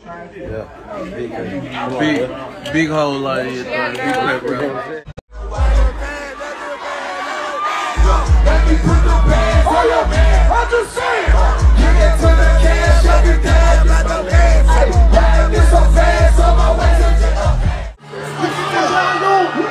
Yeah. Big hole like it. Big pepper. Let me put the bag on your man. I'm just saying. Get into the cash, every day, like the man. Hey, ride this so fast on my way to jail. Let's go.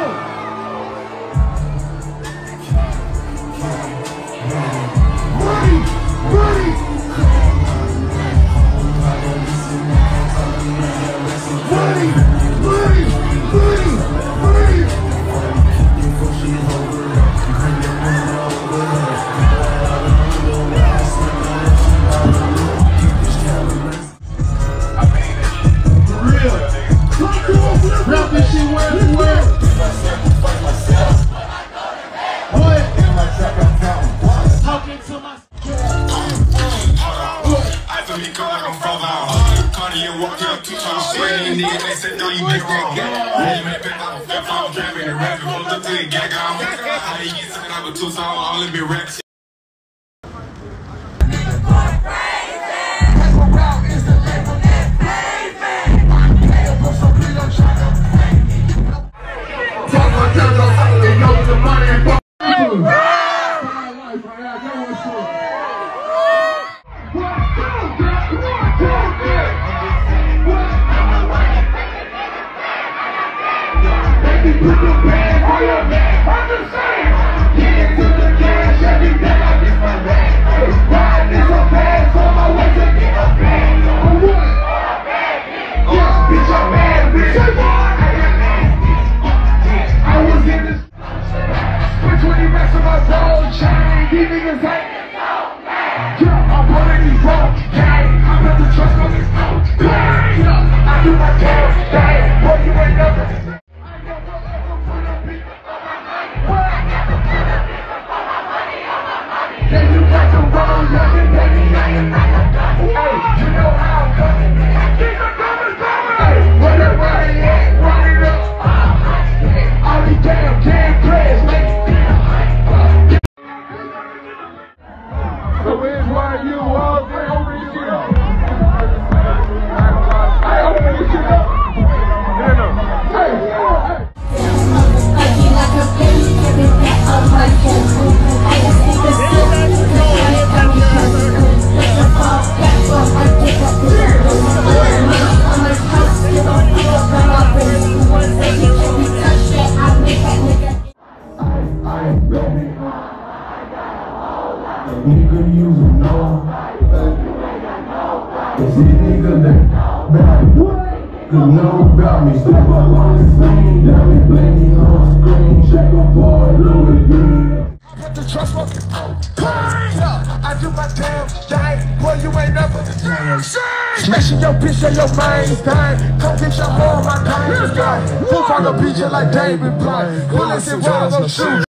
Smashing your bitch and your main thing. Come get your whole my time. Who call a bitch like David Blind? Bullets and rounds on shoes.